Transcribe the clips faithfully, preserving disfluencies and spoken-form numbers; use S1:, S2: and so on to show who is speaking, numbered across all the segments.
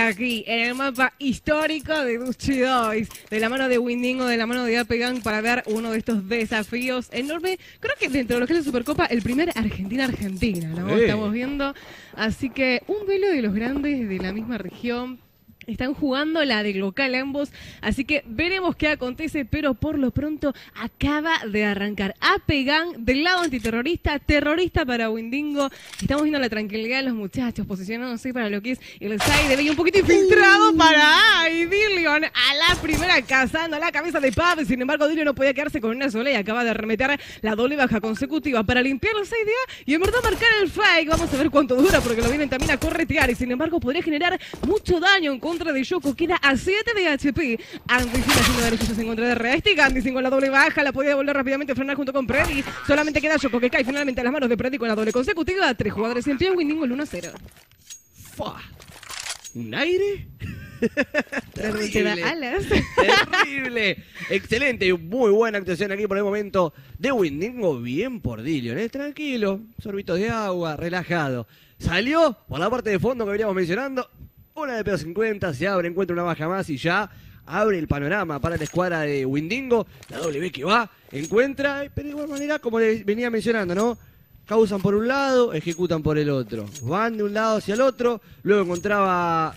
S1: aquí, en el mapa histórico de Dutchy Boys, de la mano de Windingo, de la mano de Apegang, para ver uno de estos desafíos enormes. Creo que dentro de lo que es la Supercopa, el primer Argentina-Argentina, ¿no?
S2: Sí.
S1: Estamos viendo. Así que un duelo de los grandes de la misma región. Están jugando la de local ambos, así que veremos qué acontece, pero por lo pronto acaba de arrancar Apegang del lado antiterrorista, terrorista para Windingo. Estamos viendo la tranquilidad de los muchachos posicionándose para lo que es el side y un poquito infiltrado para ay, Dillion a la primera cazando la cabeza de Pab. Sin embargo, Dillion no podía quedarse con una sola y acaba de arremeter la doble baja consecutiva para limpiar el side A y en verdad marcar el fake. Vamos a ver cuánto dura porque lo vienen también a corretear y sin embargo podría generar mucho daño en contra de Yoko, queda a siete de H P. Andy sigue haciendo derechos en contra de Restic. Andy sin con la doble baja, la podía volver rápidamente a frenar junto con Preddy. Solamente queda Yoko que cae finalmente a las manos de Preddy con la doble consecutiva. Tres jugadores en pie, Windingo el uno a cero.
S2: Fua. ¿Un aire?
S1: Terrible. Alas.
S2: Terrible. Excelente. Muy buena actuación aquí por el momento de Windingo. Bien por Dillion, ¿eh? Tranquilo. Sorbitos de agua, relajado. Salió por la parte de fondo que veníamos mencionando. Una de P cincuenta, se abre, encuentra una baja más y ya abre el panorama para la escuadra de Windingo. La W que va, encuentra, pero de igual manera, como les venía mencionando, ¿no? Causan por un lado, ejecutan por el otro. Van de un lado hacia el otro, luego encontraba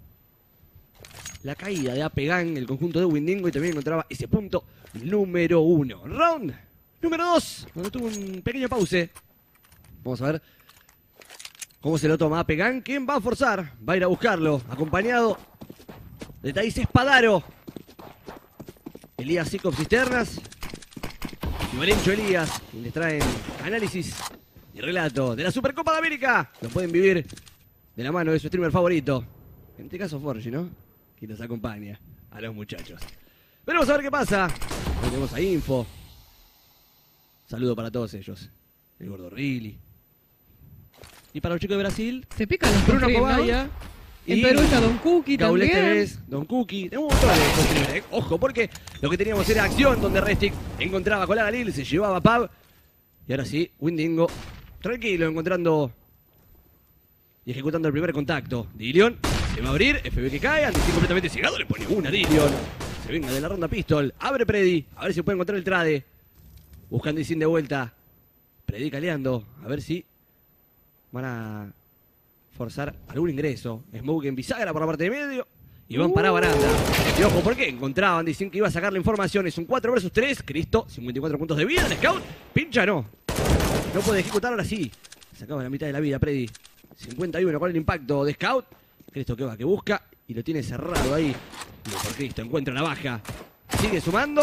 S2: la caída de Apegang, el conjunto de Windingo, y también encontraba ese punto número uno. Round número dos, donde tuvo un pequeño pause. Vamos a ver cómo se lo toma Apegang. ¿Quién va a forzar? Va a ir a buscarlo, acompañado de Thais Espadaro, Elías Sico Cisternas y Valencho Elías, quien les traen análisis y relato de la Supercopa de América. Lo pueden vivir de la mano de su streamer favorito, en este caso Forgy, ¿no? Quien nos acompaña a los muchachos. Veremos a ver qué pasa. Tenemos a Info. Saludo para todos ellos. El Gordo Rilly. Y para los chicos de Brasil,
S1: se pican los
S2: Bruno
S1: stream,
S2: Cobaya.
S1: ¿no? En Perú está Don Cookie
S2: Gaules
S1: también.
S2: T V, Don Cookie. Tenemos un montón de streamers, ¿eh? Ojo, porque lo que teníamos era acción donde Restic encontraba con la Galil, se llevaba a Pab. Y ahora sí, Windingo, tranquilo, encontrando y ejecutando el primer contacto. Dillion se va a abrir, F B que cae, Andy completamente cegado, le pone una a Dillion. Se venga de la ronda Pistol, abre Preddy, a ver si puede encontrar el trade. Buscando y sin de vuelta. Preddy caleando, a ver si van a forzar algún ingreso. Smoke en bisagra por la parte de medio. Y van para baranda. Y ojo, ¿por qué? Encontraban, dicen que iba a sacar la información. Es un cuatro versus tres. Cristo, cincuenta y cuatro puntos de vida. El scout, pincha no. No puede ejecutar, ahora sí. Sacaba la mitad de la vida, Preddy. cincuenta y uno con el impacto de scout. Cristo que va, que busca. Y lo tiene cerrado ahí. Y por Cristo encuentra la baja. Sigue sumando.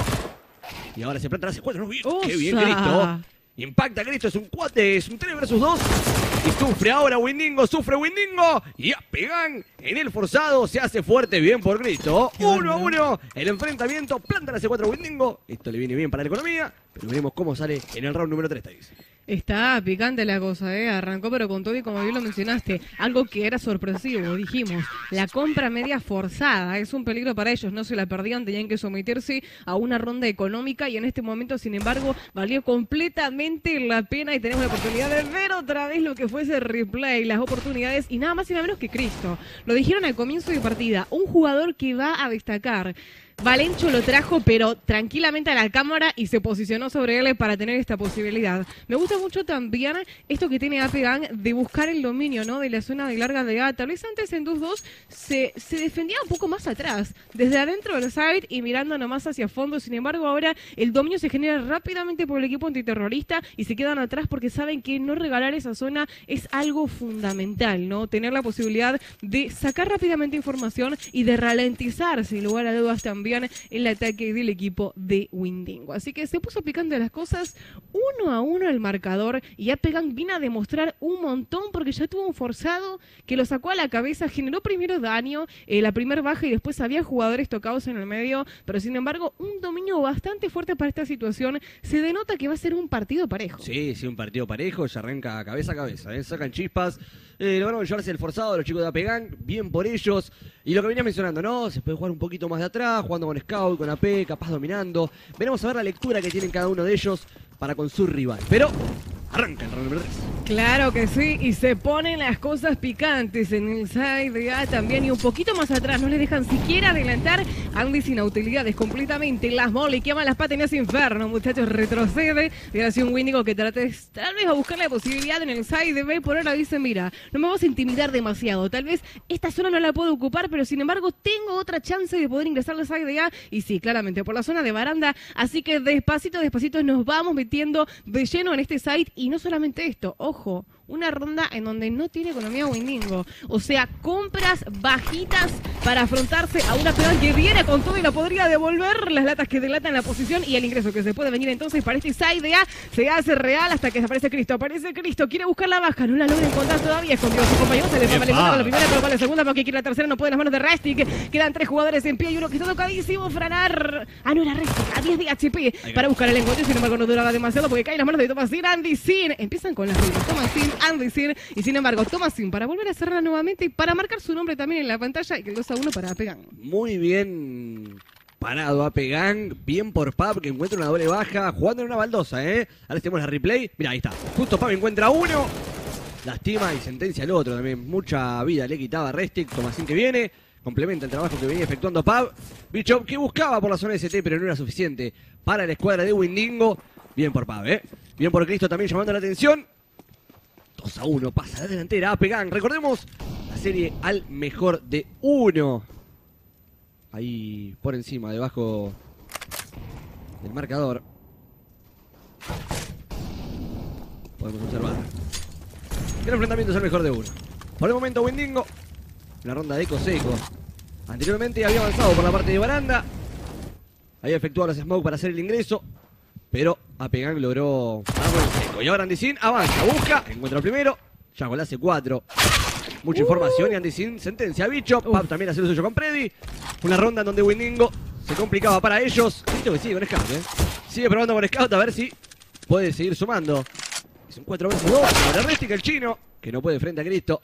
S2: Y ahora se planta hace cuatro. ¡Qué bien, Cristo! Impacta Cristo, es un cuate, es un tres versus dos. Y sufre ahora Windingo, sufre Windingo. Y Apegang en el forzado se hace fuerte, bien por Cristo. uno a uno, el enfrentamiento, planta la C cuatro Windingo. Esto le viene bien para la economía, pero veremos cómo sale en el round número tres.
S1: Está picante la cosa, ¿eh? Arrancó pero con todo y como bien lo mencionaste, algo que era sorpresivo, dijimos, la compra media forzada, es un peligro para ellos, no se la perdían, tenían que someterse a una ronda económica y en este momento, sin embargo, valió completamente la pena y tenemos la oportunidad de ver otra vez lo que fue ese replay, las oportunidades y nada más y nada menos que Cristo. Lo dijeron al comienzo de partida, un jugador que va a destacar. Valencho lo trajo, pero tranquilamente a la cámara y se posicionó sobre él para tener esta posibilidad. Me gusta mucho también esto que tiene Apegang de buscar el dominio, ¿no? De la zona de larga de A. Tal vez antes en dos dos se, se defendía un poco más atrás, desde adentro del side y mirando nomás hacia fondo. Sin embargo, ahora el dominio se genera rápidamente por el equipo antiterrorista y se quedan atrás porque saben que no regalar esa zona es algo fundamental, ¿no? Tener la posibilidad de sacar rápidamente información y de ralentizar, sin lugar a dudas, también el ataque del equipo de Windingo. Así que se puso picante las cosas, uno a uno el marcador y Apegang vino a demostrar un montón porque ya tuvo un forzado que lo sacó a la cabeza, generó primero daño, eh, la primera baja y después había jugadores tocados en el medio, pero sin embargo un dominio bastante fuerte para esta situación. Se denota que va a ser un partido parejo.
S2: Sí, sí, un partido parejo, ya arranca cabeza a cabeza, ¿eh? Sacan chispas. Eh, lograron llevarse el forzado, los chicos de Apegang, bien por ellos. Y lo que venía mencionando, ¿no? Se puede jugar un poquito más de atrás, jugando con Scout, con A P, capaz dominando. Veremos a ver la lectura que tienen cada uno de ellos para con su rival. Pero Arranca el round número tres.
S1: Claro que sí, y se ponen las cosas picantes en el side A también y un poquito más atrás, no le dejan siquiera adelantar. Andy sin utilidades completamente, las Molly queman las patas en ese inferno, muchachos, retrocede. Y ahora sí un Wendigo que trate tal vez a buscar la posibilidad en el side B, por ahora dice, mira, no me vas a intimidar demasiado, tal vez esta zona no la puedo ocupar, pero sin embargo tengo otra chance de poder ingresar al side A, y sí, claramente por la zona de baranda, así que despacito, despacito nos vamos metiendo de lleno en este site, y no solamente esto, ojo, una ronda en donde no tiene economía Wendigo. O sea, compras bajitas para afrontarse a una Apegang que viene con todo y la podría devolver. Las latas que delatan la posición y el ingreso que se puede venir entonces para este side A se hace real hasta que aparece Cristo. Aparece Cristo, quiere buscar la baja, no la logra encontrar todavía. Escondido a su compañero, se le fue con la primera, pero con la segunda porque quiere la tercera, no puede las manos de Restic. Quedan tres jugadores en pie y uno que está tocadísimo. Franar. Ah, no era Restic, a diez de H P para buscar el encuentro. Sin embargo, no duraba demasiado porque caen las manos de Thomasin. Andy Sin. Empiezan con las reglas. Thomasin, Andy Sin, y sin embargo Thomasin para volver a cerrar nuevamente y para marcar su nombre también en la pantalla, y que el dos a uno para Apegang.
S2: Muy bien parado Apegang, bien por Pab que encuentra una doble baja, jugando en una baldosa, ¿eh? Ahora tenemos la replay, mira ahí está, justo Pab encuentra uno, lastima y sentencia al otro también, mucha vida le quitaba Restic. Thomasin que viene, complementa el trabajo que venía efectuando Pab. Bishop que buscaba por la zona de S T pero no era suficiente para la escuadra de Wendigo. Bien por Pab, ¿eh? Bien por Cristo también llamando la atención. dos a uno, pasa la delantera Apegang. Recordemos la serie al mejor de uno. Ahí por encima, debajo del marcador. Podemos observar que el enfrentamiento es el mejor de uno. Por el momento Wendigo, una ronda de eco seco. Anteriormente había avanzado por la parte de baranda. Había efectuado las smoke para hacer el ingreso, pero Apegang logró parar el seco. Y ahora Andy Sin avanza, busca, encuentra el primero. Ya con la C cuatro. Mucha uh. información y Andy Sin sentencia a Bicho. Pab también hace lo suyo con Predi. Una ronda en donde Wendigo se complicaba para ellos. Bicho que sigue con Scout, ¿eh? Sigue probando con Scout a ver si puede seguir sumando. Es un cuatro versus dos. Para Restic, el chino, que no puede frente a Cristo.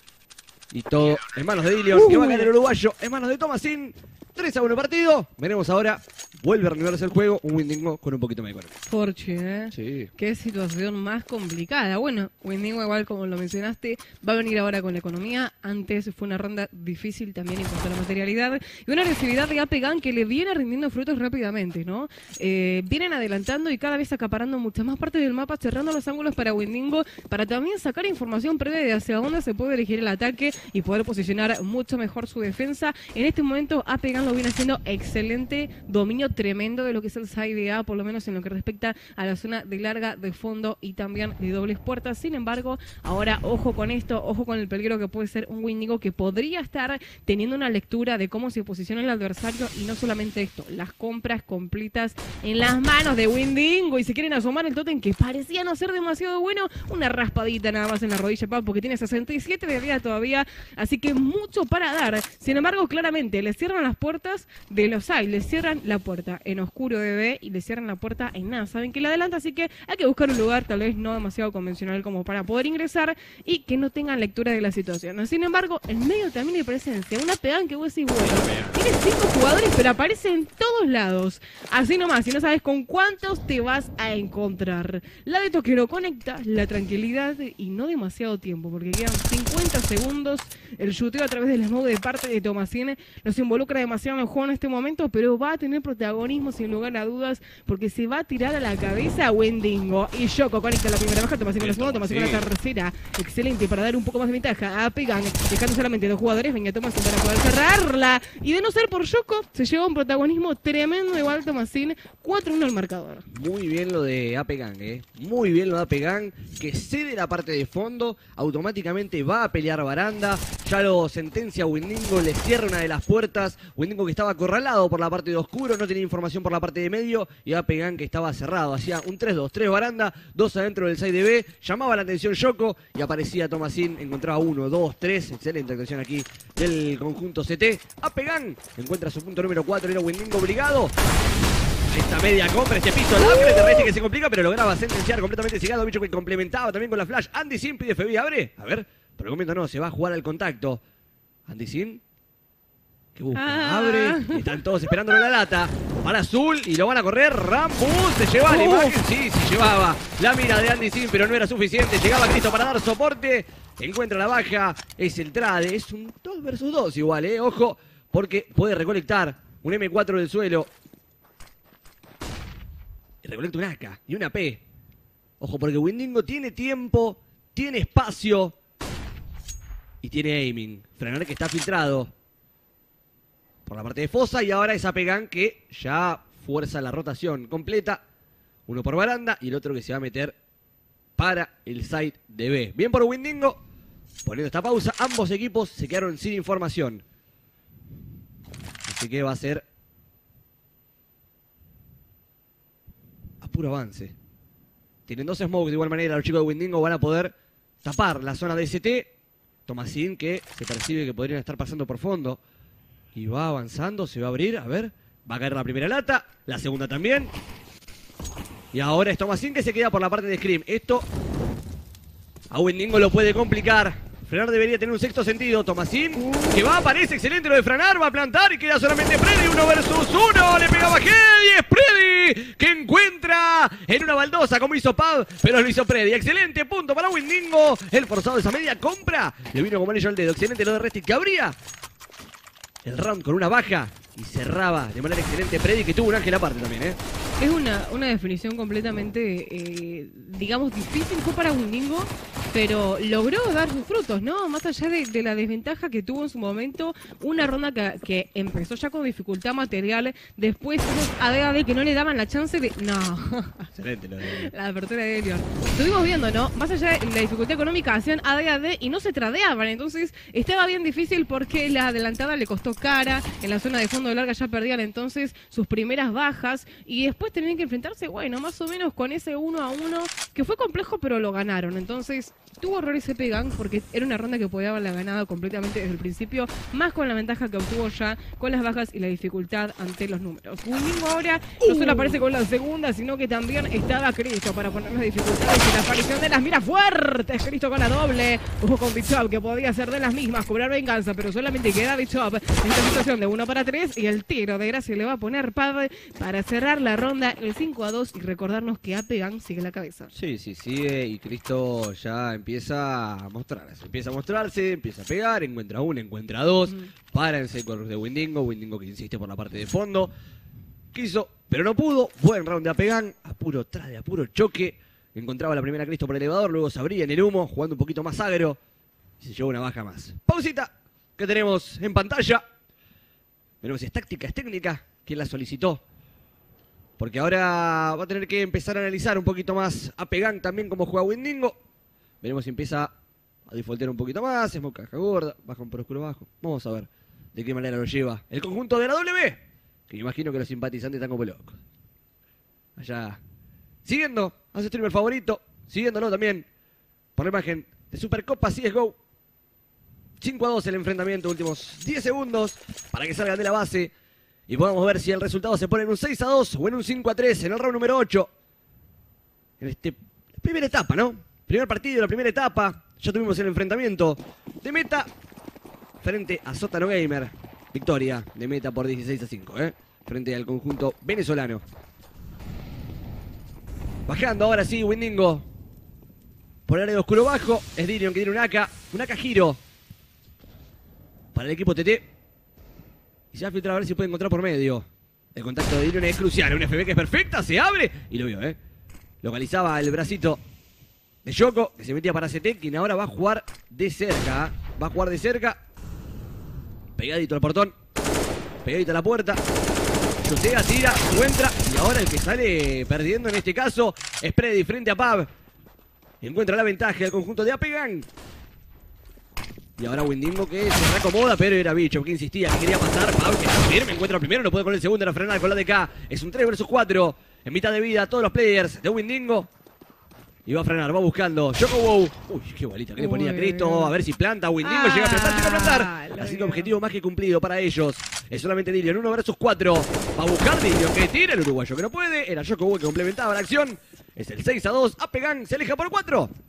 S2: Y todo en manos de Dillion, uh. que va a ganar el uruguayo. En manos de Thomasin. tres a uno partido. Veremos ahora. Vuelve a reanimarse el juego. Un Wendigo con un poquito más de economía.
S1: Forchi, ¿eh?
S2: Sí.
S1: Qué situación más complicada. Bueno, Wendigo, igual como lo mencionaste, va a venir ahora con la economía. Antes fue una ronda difícil también en cuanto a la materialidad. Y una agresividad de Apegang que le viene rindiendo frutos rápidamente, ¿no? Eh, vienen adelantando y cada vez acaparando muchas más partes del mapa, cerrando los ángulos para Wendigo, para también sacar información previa de hacia dónde se puede elegir el ataque y poder posicionar mucho mejor su defensa. En este momento, Apegang lo viene haciendo excelente, dominio tremendo de lo que es el side A, por lo menos en lo que respecta a la zona de larga, de fondo y también de dobles puertas. Sin embargo, ahora ojo con esto, ojo con el peligro que puede ser un Wendigo que podría estar teniendo una lectura de cómo se posiciona el adversario, y no solamente esto, las compras completas en las manos de Wendigo, y se quieren asomar el tótem que parecía no ser demasiado bueno, una raspadita nada más en la rodilla, Pab, porque tiene sesenta y siete de vida todavía, así que mucho para dar. Sin embargo, claramente le cierran las puertas de los A I, le cierran la puerta en oscuro de B y le cierran la puerta en nada. Saben que la adelanta, así que hay que buscar un lugar tal vez no demasiado convencional como para poder ingresar y que no tengan lectura de la situación. Sin embargo, en medio también hay presencia. Una Apegang que vos decís, bueno, tiene cinco jugadores, pero aparece en todos lados. Así nomás, y no sabes con cuántos te vas a encontrar. La de Toquero conecta, la tranquilidad y no demasiado tiempo, porque quedan cincuenta segundos. El shooteo a través del smoke de parte de Thomasin nos involucra demasiado en el juego en este momento, pero va a tener protagonismo sin lugar a dudas, porque se va a tirar a la cabeza a Wendigo. Y Yoko conecta la primera baja, Thomasin con la segunda, Thomasin con la tercera. Excelente para dar un poco más de ventaja a Apegang, dejando solamente dos jugadores. Venga Thomasin para poder cerrarla. Y de no ser por Yoko, se lleva un protagonismo tremendo igual Thomasin. cuatro a uno el marcador.
S2: Muy bien lo de Apegang, ¿eh? Muy bien lo de Apegang, que cede la parte de fondo, automáticamente va a pelear baranda. Ya lo sentencia Wendigo, le cierra una de las puertas. Wendigo que estaba acorralado por la parte de oscuro, no tenía información por la parte de medio, y Apegang que estaba cerrado. Hacía un tres dos, tres baranda, dos adentro del side B. Llamaba la atención Yoko y aparecía Thomasin, encontraba uno, dos, tres. Excelente actuación aquí del conjunto C T. Apegang encuentra su punto número cuatro, era Wendigo obligado. Esta media compra, este piso largo, de Restic que se complica, pero lograba sentenciar completamente cegado. Bicho que complementaba también con la flash. Andy Sin pide F B, abre. A ver, por el momento no, se va a jugar al contacto. Andy Sin Que busca,
S1: Ah.
S2: abre, están todos esperándolo en la lata. Para Azul y lo van a correr. Rambo se lleva la
S1: Oh.
S2: imagen. Sí, se llevaba la mira de Andy Sim, pero no era suficiente. Llegaba Cristo para dar soporte. Encuentra la baja. Es el trade. Es un dos versus dos igual, eh. Ojo, porque puede recolectar un eme cuatro del suelo. Y recolecta un A K y una P. Ojo, porque Windingo tiene tiempo, tiene espacio y tiene aiming. Frenar que está filtrado por la parte de fosa y ahora es Apegan que ya fuerza la rotación completa. Uno por baranda y el otro que se va a meter para el side de B. Bien por Windingo. Poniendo esta pausa, ambos equipos se quedaron sin información. Así que va a ser a puro avance. Tienen dos smokes de igual manera. Los chicos de Windingo van a poder tapar la zona de S T. Tomasín que se percibe que podrían estar pasando por fondo. Y va avanzando, se va a abrir, a ver. Va a caer la primera lata, la segunda también. Y ahora es Tomasín que se queda por la parte de Scream. Esto a Windingo lo puede complicar. Frenar debería tener un sexto sentido. Tomasín, que va, parece excelente lo de Frenar. Va a plantar y queda solamente Freddy. Uno versus uno. Le pegaba Hedy. Es Freddy que encuentra en una baldosa como hizo Pab, pero lo hizo Freddy. Excelente punto para Windingo. El forzado de esa media compra. Le vino como anillo al dedo. Excelente lo de Restic que abría el round con una baja y cerraba de manera excelente Freddy, que tuvo un ángel aparte también, ¿eh?
S1: Es una, una definición completamente, eh, digamos, difícil fue para Windingo, pero logró dar sus frutos, ¿no? Más allá de, de la desventaja que tuvo en su momento, una ronda que, que empezó ya con dificultad material, después unos A D A D que no le daban la chance de... No,
S2: Excelente lo de...
S1: la apertura de Elion. Estuvimos viendo, ¿no? Más allá de la dificultad económica, hacían A D A D y no se tradeaban, entonces estaba bien difícil porque la adelantada le costó cara, en la zona de fondo de larga ya perdían entonces sus primeras bajas y después tenían que enfrentarse, bueno, más o menos con ese uno a uno, que fue complejo pero lo ganaron, entonces tuvo errores Epegan porque era una ronda que podía haberla ganado completamente desde el principio, más con la ventaja que obtuvo ya con las bajas y la dificultad ante los números. Windingo ahora no solo aparece con la segunda, sino que también estaba Cristo para poner las dificultades y la aparición de las miras fuertes. Cristo con la doble, ojo con Bichop que podía ser de las mismas, cobrar venganza, pero solamente queda Bichop en esta situación de uno para tres y el tiro de gracia le va a poner Pab para cerrar la ronda el cinco a dos y recordarnos que Apegan sigue la cabeza.
S2: Sí, sí, sigue y Cristo ya empieza a mostrarse, empieza a mostrarse, empieza a pegar, encuentra uno, encuentra dos,
S1: Mm.
S2: para el sector de Windingo, Windingo que insiste por la parte de fondo, quiso, pero no pudo, buen round de Apegan, a puro trade, a puro choque, encontraba la primera Cristo por el elevador, luego se abría en el humo, jugando un poquito más agro, y se llevó una baja más. Pausita, que tenemos en pantalla, veremos si es táctica, es técnica, quien la solicitó. Porque ahora va a tener que empezar a analizar un poquito más a Pegan también como juega Windingo. Veremos si empieza a defaultear un poquito más, es caja gorda, baja un por oscuro bajo. Vamos a ver de qué manera lo lleva el conjunto de la W, que me imagino que los simpatizantes están como locos. Allá, siguiendo a su streamer favorito, siguiéndolo también por la imagen de Supercopa C S G O. cinco a dos el enfrentamiento, últimos diez segundos para que salgan de la base. Y podamos ver si el resultado se pone en un seis a dos o en un cinco a tres en el round número ocho. En esta primera etapa, ¿no? Primer partido, la primera etapa. Ya tuvimos el enfrentamiento de Meta frente a Sótano Gamer. Victoria de Meta por dieciséis a cinco, ¿eh? Frente al conjunto venezolano. Bajando ahora sí, Windingo. Por el área de oscuro bajo. Es Dirion que tiene un A K. Un A K giro. Para el equipo T T. Y se va a filtrar a ver si puede encontrar por medio. El contacto de Dirion es crucial. Una F B que es perfecta, se abre y lo vio, ¿eh? Localizaba el bracito de Yoko, que se metía para C T, quien ahora va a jugar de cerca. Va a jugar de cerca. Pegadito al portón. Pegadito a la puerta. Chusea, tira, encuentra. Y ahora el que sale perdiendo en este caso es Freddy frente a Pab. Encuentra la ventaja del conjunto de Apegan. Y ahora Windingo que se reacomoda, pero era Bicho que insistía, que quería pasar. Pau que está firme, encuentra el primero, no puede con el segundo, era frenar con la D K. Es un tres versus cuatro. En mitad de vida, todos los players de Windingo. Y va a frenar, va buscando. Yoko Wow. Uy, qué bolita que le ponía
S1: Uy.
S2: Cristo. A ver si planta. Windingo
S1: Ah,
S2: llega a plantar, llega a plantar.
S1: lo
S2: Así que
S1: veo.
S2: objetivo más que cumplido para ellos. Es solamente Dirion, uno versus cuatro. Va a buscar Dirion que tira el uruguayo que no puede. Era Yoko Wow que complementaba la acción. Es el seis a dos. Apegan se aleja por cuatro.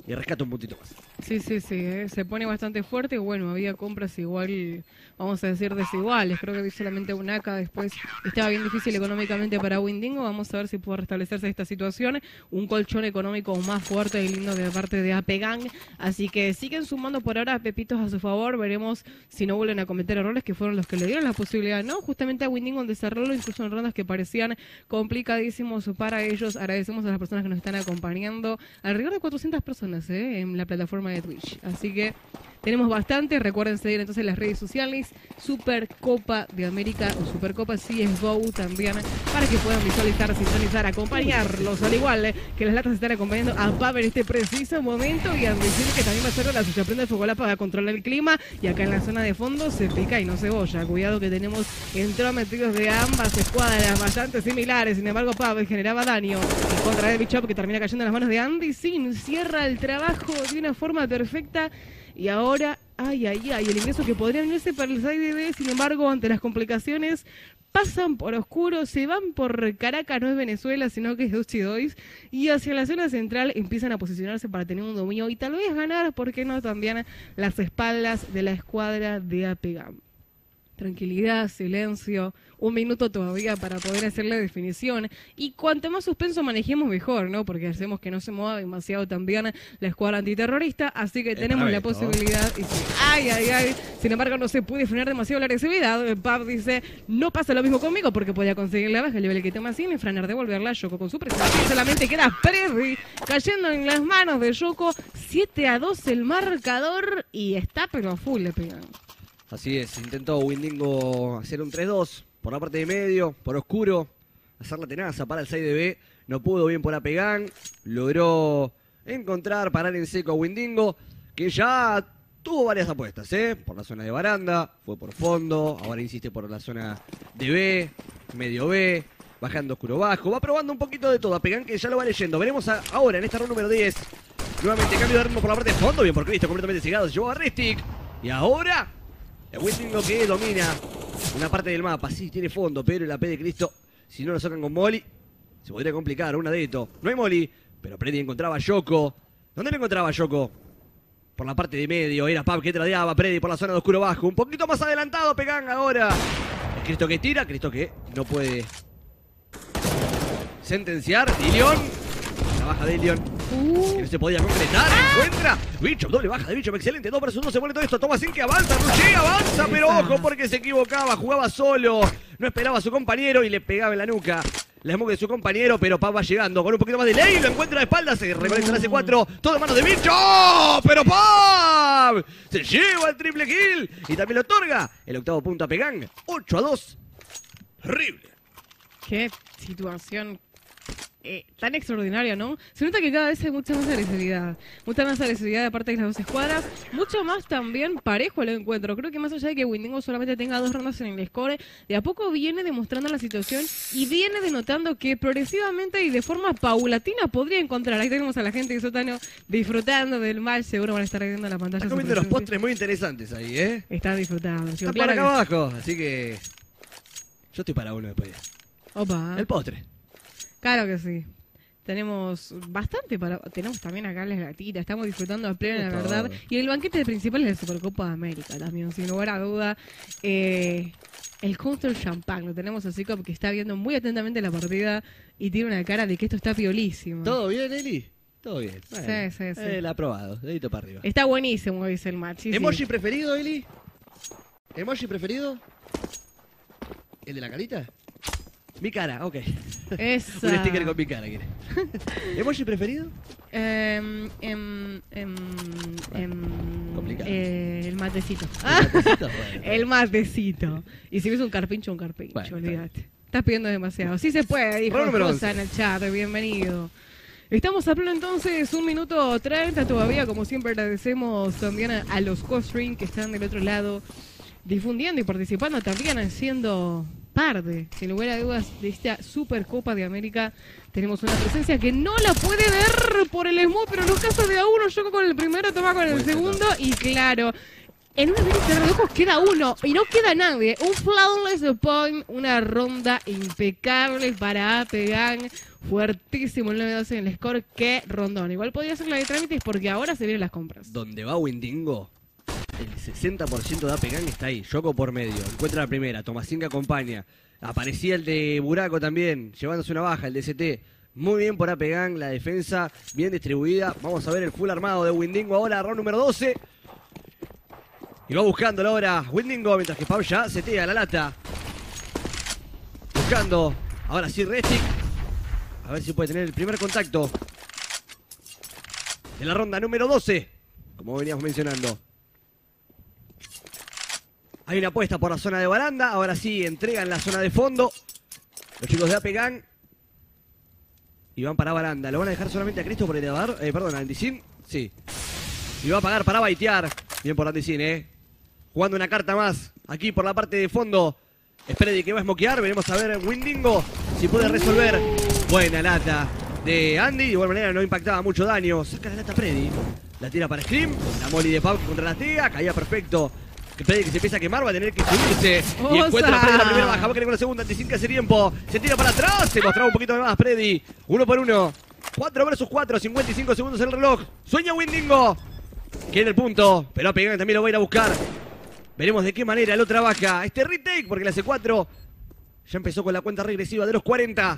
S2: y rescata un puntito más.
S1: Sí, sí, sí, eh, se pone bastante fuerte. Bueno, había compras igual, vamos a decir, desiguales. Creo que vi solamente un A K, después estaba bien difícil económicamente para Windingo. Vamos a ver si puede restablecerse esta situación. Un colchón económico más fuerte y lindo de parte de A P Gang. Así que siguen sumando por ahora pepitos a su favor. Veremos si no vuelven a cometer errores que fueron los que le dieron la posibilidad, ¿no? Justamente a Windingo en desarrollo, incluso en rondas que parecían complicadísimos para ellos. Agradecemos a las personas que nos están acompañando. Alrededor de cuatrocientas personas, ¿eh? En la plataforma de Twitch. Así que tenemos bastante. Recuerden seguir entonces las redes sociales Supercopa de América o Supercopa C S G O también, para que puedan visualizar, sintonizar, acompañarlos, al igual eh, que las latas están acompañando a Pab en este preciso momento, y a decir que también va a ser la suya prende fuego para controlar el clima, y acá en la zona de fondo se pica y no cebolla. Cuidado que tenemos entrometidos de ambas escuadras bastante similares. Sin embargo, Pab generaba daño en contra de Bichop, que termina cayendo en las manos de Andy Sin. Cierra el trabajo de una forma perfecta. Y ahora, ay, ay, ay, el ingreso que podría venirse para el side B, sin embargo, ante las complicaciones, pasan por oscuro, se van por Caracas, no es Venezuela, sino que es Duchidois, y hacia la zona central empiezan a posicionarse para tener un dominio y tal vez ganar, ¿por qué no?, también las espaldas de la escuadra de A P Gang. Tranquilidad, silencio, un minuto todavía para poder hacer la definición, y cuanto más suspenso manejemos mejor, ¿no? Porque hacemos que no se mueva demasiado también la escuadra antiterrorista, así que tenemos la posibilidad, y sí, ay, ay, ay, sin embargo no se puede frenar demasiado la agresividad. Pab dice, no pasa lo mismo conmigo porque podía conseguir la baja, el nivel que toma sin y frenar, devolverla a Yoko con su presencia, y solamente queda Preddy cayendo en las manos de Yoko. Siete a dos el marcador, y está pero a full le pegan.
S2: Así es, intentó Windingo hacer un tres dos por la parte de medio, por oscuro, hacer la tenaza para el seis de B, no pudo bien por A P Gang, logró encontrar, parar en seco a Windingo, que ya tuvo varias apuestas, ¿eh? Por la zona de baranda, fue por fondo, ahora insiste por la zona de B, medio B, bajando oscuro bajo, va probando un poquito de todo A P Gang, que ya lo va leyendo. Veremos a, ahora en esta ronda número diez, nuevamente cambio de ritmo por la parte de fondo, bien por Cristo, completamente cegado, se llevó a Ristic, y ahora el Windingo que domina una parte del mapa, sí tiene fondo, pero el A P de Cristo, si no lo sacan con Molly, se podría complicar, una de esto. No hay Molly, pero Preddy encontraba a Yoko. ¿Dónde lo encontraba a Yoko? Por la parte de medio, era Pab que tradeaba a Preddy por la zona de oscuro bajo. Un poquito más adelantado, Pegan ahora. Es Cristo que tira, Cristo que no puede sentenciar. Dillion, la baja de Dillion.
S1: Uh.
S2: Que no se podía concretar, encuentra Bichop, doble baja de Bichop, excelente, dos versus uno, se pone todo esto, toma sin que avanza, Ruche avanza, pero ojo porque se equivocaba, jugaba solo, no esperaba a su compañero y le pegaba en la nuca la smoke de su compañero, pero Pab va llegando con un poquito más de ley, lo encuentra de espalda, se reconecta en la C cuatro, todo en manos de Bichop, pero Pab se lleva el triple kill y también le otorga el octavo punto a Pegan, ocho a dos, horrible.
S1: Qué situación Eh, tan extraordinaria, ¿no? Se nota que cada vez hay mucha más agresividad, mucha más agresividad de parte de las dos escuadras, mucho más también parejo el encuentro. Creo que más allá de que Windingo solamente tenga dos rondas en el score, de a poco viene demostrando la situación y viene denotando que progresivamente y de forma paulatina podría encontrar. Ahí tenemos a la gente de Sótano disfrutando del match, seguro van a estar viendo la pantalla.
S2: Están comiendo los postres muy interesantes ahí, ¿eh?
S1: Están disfrutando.
S2: Están para acá abajo, así que yo estoy para uno después.
S1: Opa.
S2: El postre.
S1: Claro que sí. Tenemos bastante para... Tenemos también acá las gatitas. Estamos disfrutando a pleno, la verdad. Y el banquete principal es la Supercopa de América también, sin lugar a duda. Eh, el Counter Champagne. Lo tenemos así como que está viendo muy atentamente la partida y tiene una cara de que esto está piolísimo.
S2: ¿Todo bien, Eli? Todo bien. Bueno,
S1: sí, sí, sí.
S2: Eh, la ha probado. Dedito para arriba.
S1: Está buenísimo, dice el match. Sí,
S2: ¿Emoji
S1: sí.
S2: preferido, Eli? ¿Emoji preferido? ¿El de la carita? Mi cara, ok.
S1: Esa.
S2: Un sticker con mi cara, quiere. ¿Emoji preferido?
S1: Eh, em, em, em,
S2: complicado.
S1: Eh, el matecito.
S2: ¿El matecito? Bueno,
S1: el matecito. Y si ves un carpincho, un carpincho,
S2: bueno,
S1: olvídate. Estás pidiendo demasiado. Sí se puede, dijo Rosa en el chat. Bienvenido. Estamos a pleno entonces, un minuto treinta todavía. Como siempre agradecemos también a, a los co-stream que están del otro lado difundiendo y participando también, haciendo parte, sin lugar a dudas, de esta Supercopa de América. Tenemos una presencia que no la puede ver por el smooth, pero en los casos de a uno, yo con el primero, toma con el segundo, y claro, En una serie de relojos queda uno y no queda nadie. Un flawless point, una ronda impecable para Apegang. Fuertísimo el nueve doce en el score. Qué rondón. Igual podría ser la de trámites porque ahora se vienen las compras.
S2: Donde va Windingo, el sesenta por ciento de Apegang está ahí. Yoko por medio. Encuentra la primera. Tomasín que acompaña. Aparecía el de Buraco también, llevándose una baja, el D C T. Muy bien por Apegang, la defensa bien distribuida. Vamos a ver el full armado de Windingo ahora, round número doce. Y va buscándolo ahora Windingo, mientras que Pau ya setea la lata. Buscando, ahora sí Restic. A ver si puede tener el primer contacto de la ronda número doce, como veníamos mencionando. Hay una apuesta por la zona de baranda. Ahora sí, entregan la zona de fondo los chicos de Apegang. Y van para baranda. Lo van a dejar solamente a Cristo por el elevar. Eh, perdón, a Andicin. Sí. Y va a pagar para baitear. Bien por Andicin, eh. Jugando una carta más. Aquí por la parte de fondo. Es Freddy que va a smokear. Veremos a ver Windingo si puede resolver. Buena lata de Andy. De igual manera no impactaba mucho daño. Saca la lata Freddy. La tira para Scream. La molly de Pau contra la tía. Caía perfecto. Freddy que se empieza a quemar, va a tener que subirse.
S1: ¡Osa!
S2: Y encuentra a Freddy la primera baja, va a querer con la segunda, Andicin que hace tiempo. Se tira para atrás, se mostraba un poquito más Freddy. Uno por uno. Cuatro versus cuatro, cincuenta y cinco segundos en el reloj. Sueña Windingo. Quiere el punto, pero Apegang también lo va a ir a buscar. Veremos de qué manera lo trabaja este retake, porque la C cuatro ya empezó con la cuenta regresiva de los cuarenta.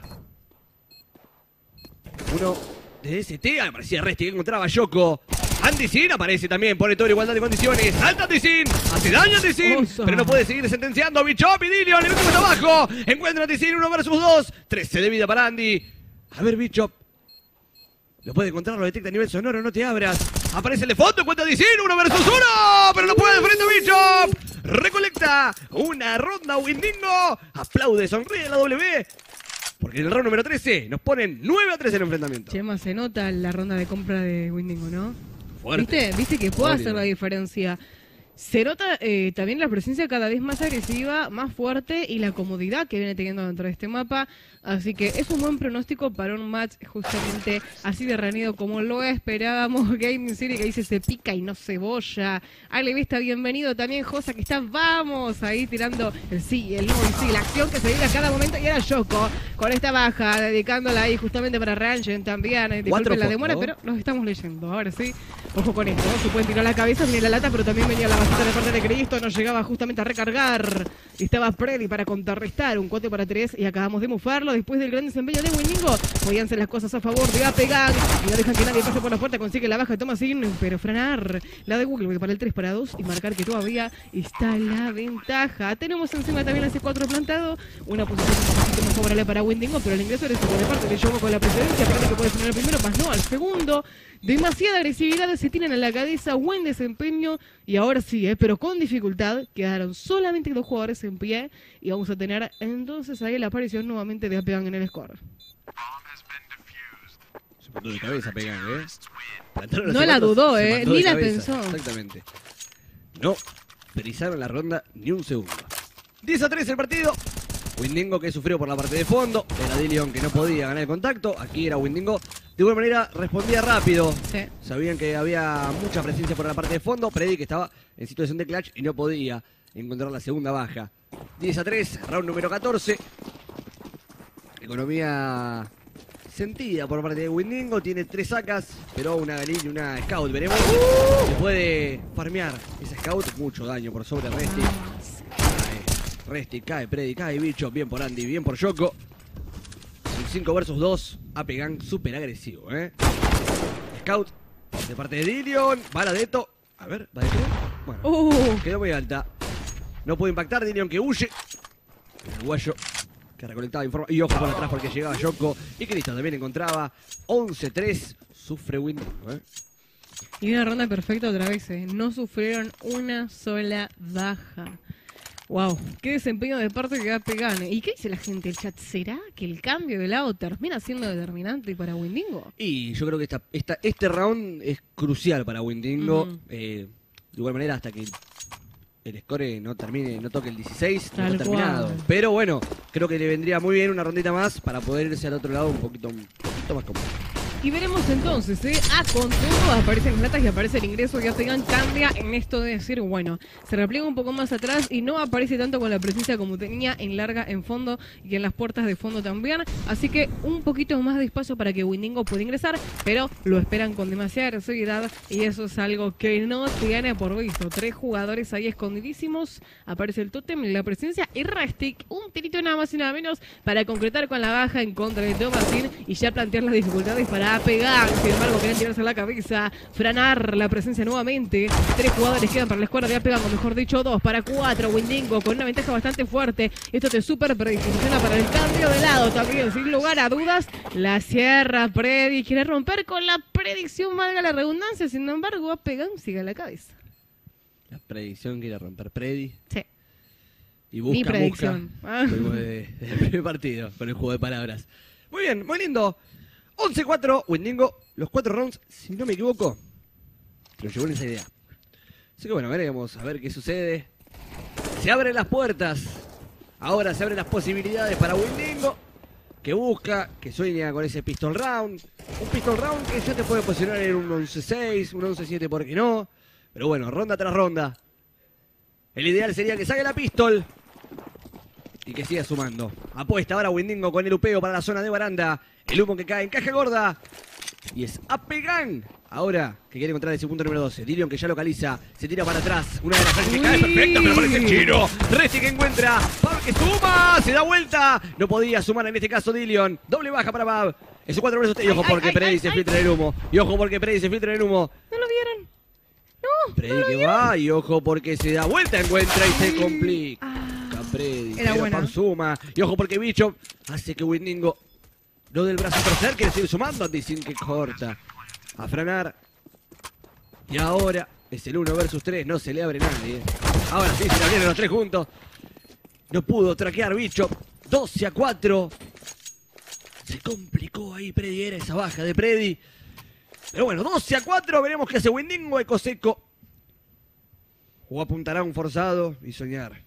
S2: Uno de S T, me parecía Resti que encontraba a Yoko. Andicin aparece también, pone todo en igualdad de condiciones. ¡Salta Andicin! ¡Hace daño Andicin!
S1: Oso.
S2: Pero no puede seguir sentenciando. Bichop y Dillion, el último está abajo. Encuentra Andicin, uno versus dos. trece de vida para Andy. A ver, Bichop. Lo puede encontrar, lo detecta a nivel sonoro, no te abras. Aparece el de fondo, encuentra Andicin, uno versus uno. Pero no puede frente a Bichop. Recolecta una ronda Windingo. Aplaude, sonríe la W. Porque en el round número trece nos ponen nueve a tres en el enfrentamiento.
S1: Chema, se nota la ronda de compra de Windingo, ¿no?
S2: Fuerte.
S1: ¿Viste? ¿Viste que puede
S2: Sólido.
S1: hacer la diferencia? Se nota eh, también la presencia cada vez más agresiva, más fuerte y la comodidad que viene teniendo dentro de este mapa. Así que es un buen pronóstico para un match justamente así de reñido como lo esperábamos. Gaming City que dice se pica y no cebolla. Ale Vista, bienvenido también. Josa que está, vamos, ahí tirando el sí, el no, el sí, la acción que se vive a cada momento. Y era Yoko con esta baja, dedicándola ahí justamente para Rangen también. Eh, disculpen la demora, pero los estamos leyendo. Ahora sí, ojo con esto, ¿no? Se pueden tirar la cabeza, viene la lata, pero también venía la bajita de parte de Cristo. No llegaba justamente a recargar. Y estaba Freddy para contrarrestar un cuatro para tres y acabamos de mufarlo. Después del gran desempeño de Windingo, podían ser las cosas a favor de Apegang y no dejan que nadie pase por la puerta. Consigue la baja de Tomasín, pero frenar la de Google para el tres para dos y marcar que todavía está la ventaja. Tenemos encima también la C cuatro plantado, una posición un poquito más favorable para Windingo, pero el ingreso de de parte de Yoko con la precedencia, parece que puede frenar el primero, más no al segundo. Demasiada agresividad, se tiran a la cabeza, buen desempeño y ahora sí, eh, pero con dificultad, quedaron solamente dos jugadores en pie y vamos a tener entonces ahí la aparición nuevamente de Apegang en el score.
S2: Se mandó de cabeza Apegang, ¿eh? Plantaron
S1: No
S2: los
S1: la
S2: zapatos,
S1: dudó,
S2: se
S1: ¿eh?
S2: mandó
S1: Ni
S2: de
S1: la
S2: cabeza.
S1: pensó.
S2: Exactamente. No frizaron la ronda ni un segundo. diez a tres el partido. Windingo que sufrió por la parte de fondo. Era Dillion que no podía ganar el contacto. Aquí era Windingo. De igual manera respondía rápido.
S1: Sí.
S2: Sabían que había mucha presencia por la parte de fondo. Freddy que estaba en situación de clutch y no podía encontrar la segunda baja. diez a tres, round número catorce. Economía sentida por parte de Windingo. Tiene tres sacas, pero una Galil y una Scout. Veremos si puede farmear esa Scout. Mucho daño por sobre Restic. Cae Restic, cae Freddy, cae Bicho. Bien por Andy, bien por Yoko. cinco versus dos. Apegang súper agresivo, ¿eh? Scout de parte de Dillion. Bala de Eto. A ver, ¿va de tres? Bueno,
S1: Uh,
S2: quedó muy alta. No pudo impactar. Dillion que huye. El uruguayo que recolectaba información. Y ojo por atrás porque llegaba Yoko. Y Cristo también encontraba. once tres. Sufre Windingo, ¿eh?
S1: y una ronda perfecta otra vez, ¿eh? No sufrieron una sola baja. Wow, qué desempeño de parte de Apegang. ¿Y qué dice la gente? ¿El chat será que el cambio de lado termina siendo determinante para Windingo?
S2: Y yo creo que esta, esta, este round es crucial para Windingo.
S1: Ujú.
S2: Eh, de igual manera, hasta que el score no termine, no toque el dieciséis, no
S1: Tal
S2: está terminado.
S1: cual.
S2: Pero bueno, creo que le vendría muy bien una rondita más para poder irse al otro lado un poquito, un poquito más cómodo.
S1: Y veremos entonces, ¿eh? Ah, con todo aparecen las latas y aparece el ingreso. Ya pegan, cambia en esto de decir, bueno, se repliega un poco más atrás y no aparece tanto con la presencia como tenía en larga, en fondo y en las puertas de fondo también. Así que un poquito más de espacio para que Windingo pueda ingresar, pero lo esperan con demasiada agresividad y eso es algo que no tiene por visto. Tres jugadores ahí escondidísimos. Aparece el tótem, la presencia y Restic, un tirito nada más y nada menos para concretar con la baja en contra de Thomasin y ya plantear las dificultades para pegar. Sin embargo, quieren tirarse a la cabeza, frenar la presencia nuevamente. Tres jugadores quedan para la escuadra de Apegan, o mejor dicho, dos para cuatro. Windingo con una ventaja bastante fuerte. Esto te súper predisposiciona para el cambio de lado también, sin lugar a dudas. La cierra Predi, quiere romper con la predicción, valga la redundancia. Sin embargo, Apegan sigue a la cabeza.
S2: La predicción quiere romper Predi.
S1: Sí.
S2: Y busca,
S1: Mi predicción.
S2: busca. Ah. De, del primer partido, con el juego de palabras. Muy bien, muy lindo. once cuatro, Windingo, los cuatro rounds, si no me equivoco, lo llevó en esa idea. Así que bueno, veremos a ver qué sucede. Se abren las puertas. Ahora se abren las posibilidades para Windingo, que busca, que sueña con ese pistol round. Un pistol round que ya te puede posicionar en un once seis, un once siete, ¿por qué no? Pero bueno, ronda tras ronda. El ideal sería que saque la pistol y que siga sumando. Apuesta ahora Windingo con el upeo para la zona de baranda. El humo que cae en caja gorda. Y es Apegan. Ahora que quiere encontrar ese punto número doce. Dillion que ya localiza. Se tira para atrás. Una de las frases que cae perfecta, pero aparece el chino. Resti que encuentra. Pab que suma. Se da vuelta. No podía sumar en este caso Dillion. Doble baja para Pab. Esos cuatro versus tres. Y ojo
S1: Ay,
S2: porque
S1: ay,
S2: Predi
S1: ay,
S2: se
S1: ay.
S2: filtra en el humo. Y ojo porque Predi se filtra en el humo.
S1: ¿No lo vieron? No,
S2: Predi
S1: no lo
S2: que
S1: vieron.
S2: va. Y ojo porque se da vuelta. Encuentra y se complica.
S1: Ah,
S2: Predi.
S1: Era
S2: Pero
S1: buena.
S2: Pab suma. Y ojo porque Bicho hace que Windingo lo del brazo tercer quiere seguir sumando. Dicen que corta. A frenar. Y ahora es el uno versus tres. No se le abre nadie. Ahora sí se le abrieron los tres juntos. No pudo traquear Bicho. doce a cuatro. Se complicó ahí Predi. Era esa baja de Predi. Pero bueno, doce a cuatro. Veremos qué hace Windingo. Ecoseco. O apuntará un forzado y soñar.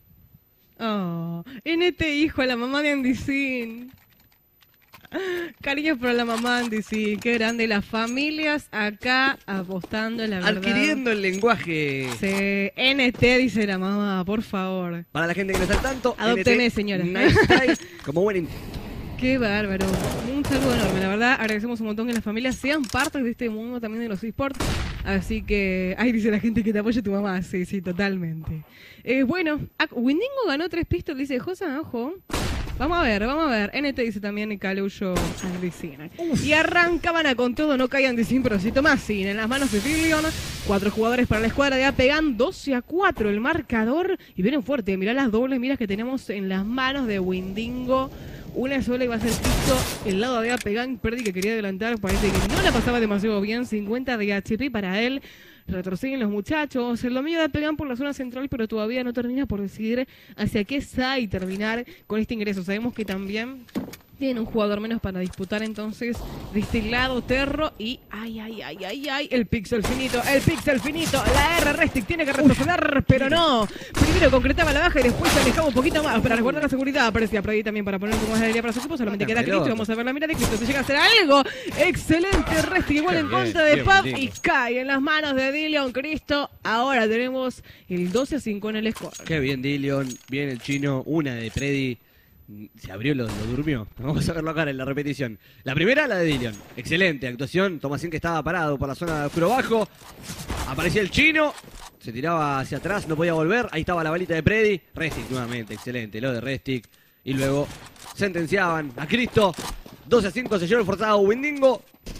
S1: Oh, N T hijo a la mamá de Andicín. Cariños para la mamá de Andicín. Qué grande. Las familias acá apostando, la verdad.
S2: Adquiriendo el lenguaje.
S1: Sí. N T dice la mamá, por favor.
S2: Para la gente que no está al tanto.
S1: Adopten,
S2: N T,
S1: señora.
S2: Nice try, como buen intento.
S1: Qué bárbaro. Un saludo enorme. La verdad, agradecemos un montón que las familias sean parte de este mundo también de los esports. Así que, ay, dice la gente que te apoya tu mamá. Sí, sí, totalmente. Eh, bueno, Windingo ganó tres pistols, dice Josa, ojo. Vamos a ver, vamos a ver. N T dice también y Caleuyo Andicín. Y arrancaban a con todo, no cae Andicín, pero sí Thomasin en las manos de Dillion. Cuatro jugadores para la escuadra de Apegan, doce a cuatro el marcador. Y vienen fuerte, mirá las dobles miras que tenemos en las manos de Windingo. Una sola iba a ser piso el lado de Apegan. Predi que quería adelantar, parece que no la pasaba demasiado bien. cincuenta de H P para él. Retroceden los muchachos. El dominio de Apegan por la zona central, pero todavía no termina por decidir hacia qué side terminar con este ingreso. Sabemos que también tiene un jugador menos para disputar, entonces de este lado Terro y ay, ay, ay, ay, ay, el pixel finito, el pixel finito, la R Restic tiene que retroceder, pero no. Primero concretaba la baja y después se alejaba un poquito más para resguardar la seguridad. Aparecía Predi también para poner un poco más de alegría para su equipo. Solamente queda Cristo. Vamos a ver la mira de Cristo. Se llega a hacer algo. Excelente Restic, igual en contra de Pab y cae en las manos de Dillion Cristo. Ahora tenemos el doce a cinco en el score.
S2: Qué bien Dillion, bien el chino, una de Predi. Se abrió, lo, lo durmió. Vamos a verlo acá en la repetición. La primera, la de Dillion. Excelente actuación. Thomasin que estaba parado por la zona de oscuro bajo. Aparecía el chino. Se tiraba hacia atrás, no podía volver. Ahí estaba la balita de Predi. Restic nuevamente, excelente. Lo de Restic. Y luego sentenciaban a Cristo. doce a cinco se llevó el forzado Windingo.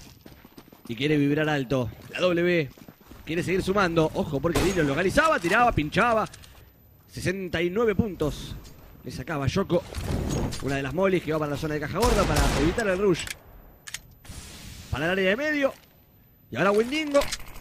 S2: Y quiere vibrar alto. La W quiere seguir sumando. Ojo porque Dillion localizaba, tiraba, pinchaba. sesenta y nueve puntos. Le sacaba Yoko. Una de las molis que va para la zona de caja gorda para evitar el rush. Para el área de medio. Y ahora Windingo.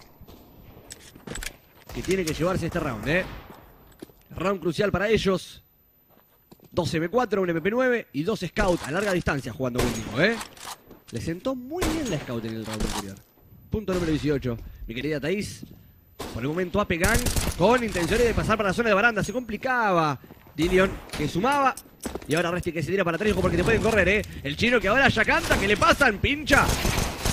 S2: Que tiene que llevarse este round, ¿eh? Round crucial para ellos. dos M cuatro, un M P nueve y dos Scout a larga distancia jugando Windingo, ¿eh? Le sentó muy bien la Scout en el round anterior. Punto número dieciocho. Mi querida Thaís. Por el momento Apegan con intenciones de pasar para la zona de baranda. Se complicaba. Dillion que sumaba. Y ahora Restic que se tira para atrás porque te pueden correr, ¿eh? El chino que ahora ya canta, que le pasan, pincha.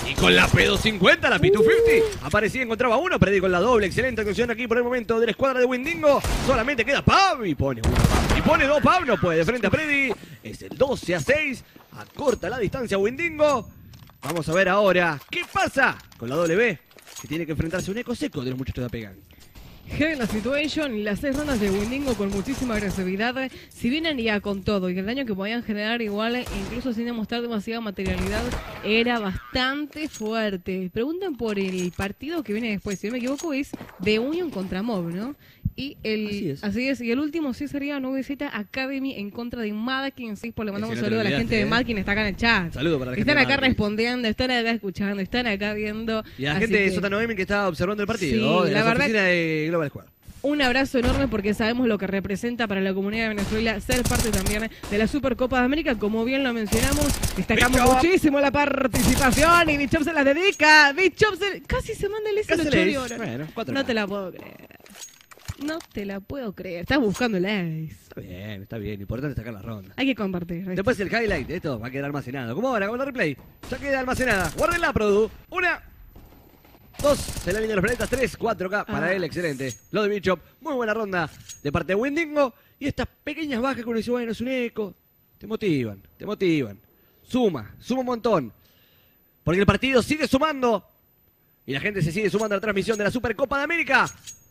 S2: Y con la P doscientos cincuenta, la P doscientos cincuenta, aparecía, encontraba uno, Preddy con la doble. Excelente actuación aquí por el momento de la escuadra de Windingo. Solamente queda Pab y pone uno Pab. Y pone dos Pab, no puede, de frente a Preddy. Es el doce a seis, acorta la distancia Windingo. Vamos a ver ahora qué pasa con la W, que tiene que enfrentarse a un eco seco de los muchachos de Apegan.
S1: Heavy la situation, las seis rondas de Windingo con muchísima agresividad, si vienen ya con todo y el daño que podían generar igual, incluso sin demostrar demasiada materialidad, era bastante fuerte. Preguntan por el partido que viene después, si no me equivoco es The Union contra Mob, ¿no? Y el,
S2: así es.
S1: Así es, y el último sí sería nueve Z Academy en contra de Madkin. Sí, pues le mandamos un saludo a la gente de Madkin, está acá en el chat.
S2: Saludo para la gente.
S1: Están
S2: de
S1: acá
S2: Madkin.
S1: respondiendo, están acá escuchando, están acá viendo.
S2: Y a la
S1: así
S2: gente de
S1: que-
S2: Sótano Gaming que está observando el partido,
S1: Sí,
S2: de
S1: la
S2: la
S1: verdad-
S2: oficina de Global Squad.
S1: Un abrazo enorme porque sabemos lo que representa para la comunidad de Venezuela ser parte también de la Supercopa de América. Como bien lo mencionamos, destacamos
S2: Bichop.
S1: muchísimo la participación y Bichop se la dedica. Bichop se... casi se manda el S
S2: Casi
S1: los
S2: le
S1: Chori
S2: hizo.
S1: ahora.
S2: Bueno, cuatro
S1: No
S2: K.
S1: te la puedo creer. No te la puedo creer. Estás buscando el ace.
S2: Está bien, está bien. Importante sacar la ronda.
S1: Hay que compartir. ¿viste?
S2: Después el highlight de esto va a quedar almacenado. ¿Cómo ahora? Como la replay. Ya queda almacenada. Guárdenla, Produ. Una. Dos. Se la línea de los planetas. Tres. cuatro K para
S1: Ah.
S2: él. Excelente. Lo de Bichop. Muy buena ronda de parte de Windingo. Y estas pequeñas bajas que uno dice, bueno, es un eco. Te motivan. Te motivan. Suma. Suma un montón. Porque el partido sigue sumando. Y la gente se sigue sumando a la transmisión de la Supercopa de América.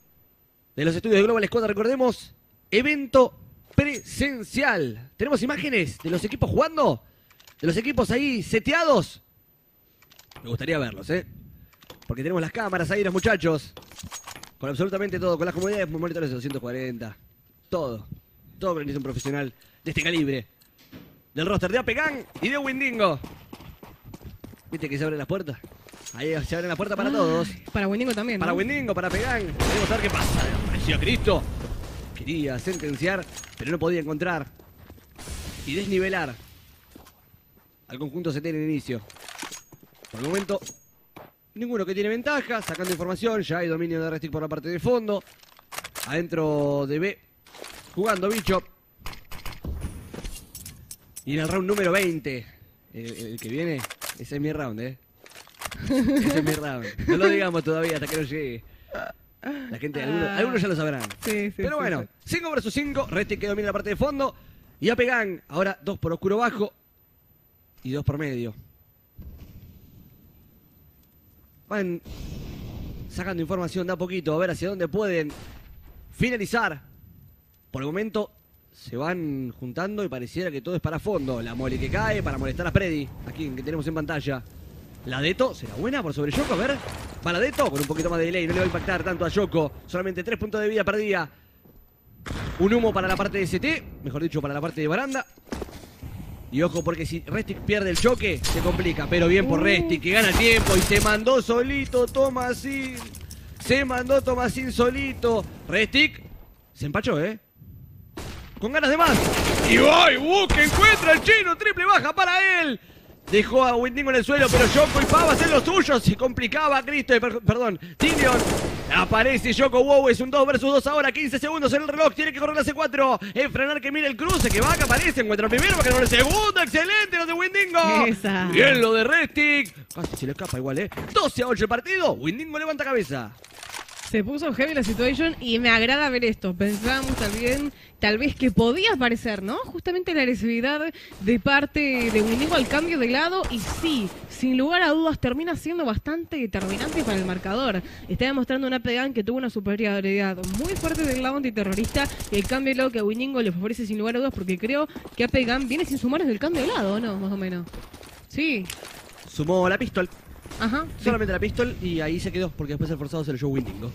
S2: De los estudios de Global Squad, recordemos, evento presencial. Tenemos imágenes de los equipos jugando, de los equipos ahí seteados. Me gustaría verlos, ¿eh? Porque tenemos las cámaras ahí, los muchachos. Con absolutamente todo, con las comodidades, monitores de doscientos cuarenta. Todo. Todo con un profesional de este calibre. Del roster de Apegan y de Windingo. ¿Viste que se abren las puertas? Ahí se abren las puertas para todos.
S1: Para Windingo también, ¿no?
S2: Para Windingo, para Pegan. Queremos saber qué pasa. Apareció Cristo. Quería sentenciar, pero no podía encontrar y desnivelar al conjunto C T en el inicio. Por el momento, ninguno que tiene ventaja. Sacando información, ya hay dominio de Restic por la parte de fondo. Adentro de B, jugando Bichop. Y en el round número veinte, el, el que viene, ese es mi round, ¿eh? Ese es mi round. No lo digamos todavía hasta que no llegue. La gente, algunos,
S1: Ah.
S2: algunos ya lo sabrán.
S1: Sí, sí,
S2: Pero
S1: sí,
S2: bueno,
S1: sí.
S2: cinco versus cinco. Restic que domina la parte de fondo. Y Apegan, ahora dos por oscuro bajo. Y dos por medio. Van sacando información de a poquito, a ver hacia dónde pueden finalizar. Por el momento se van juntando y pareciera que todo es para fondo. La mole que cae para molestar a Preddy, aquí que tenemos en pantalla. La Deto, ¿será buena por sobre Yoko? A ver, va la Deto con un poquito más de delay, no le va a impactar tanto a Yoko. Solamente tres puntos de vida perdida. Un humo para la parte de S T, mejor dicho para la parte de Baranda. Y ojo porque si Restic pierde el choque, se complica. Pero bien por Restic, que gana tiempo y se mandó solito Tomasín. Se mandó Tomasín solito. Restic se empachó, ¿eh? Con ganas de más. Y ¡ay! ¡Uh! Que encuentra el chino. Triple baja para él. Dejó a Windingo en el suelo, pero Yoko y Pava hacen lo suyo. Se complicaba Cristo, eh, per- perdón, Tinion. Aparece Yoko, wow, es un dos versus dos ahora, quince segundos en el reloj, tiene que correr la C cuatro, es frenar que mire el cruce, que va, que aparece, encuentra el primero, va a quedar el segundo, excelente lo de Windingo.
S1: Esa.
S2: Bien lo de Restic, casi se le escapa igual, eh, doce a ocho el partido, Windingo levanta cabeza.
S1: Se puso heavy la situation y me agrada ver esto. Pensábamos también, tal vez que podía aparecer, ¿no? Justamente la agresividad de parte de Windingo al cambio de lado y sí, sin lugar a dudas termina siendo bastante determinante para el marcador. Está demostrando una Apegan que tuvo una superioridad muy fuerte del lado antiterrorista y el cambio de lado que a Windingo le favorece sin lugar a dudas porque creo que Apegan viene sin sumar desde el cambio de lado, ¿no? Más o menos. Sí.
S2: Sumó la pistol,
S1: Ajá.
S2: solamente la pistol y ahí se quedó, porque después el forzado se lo llevó Windingo.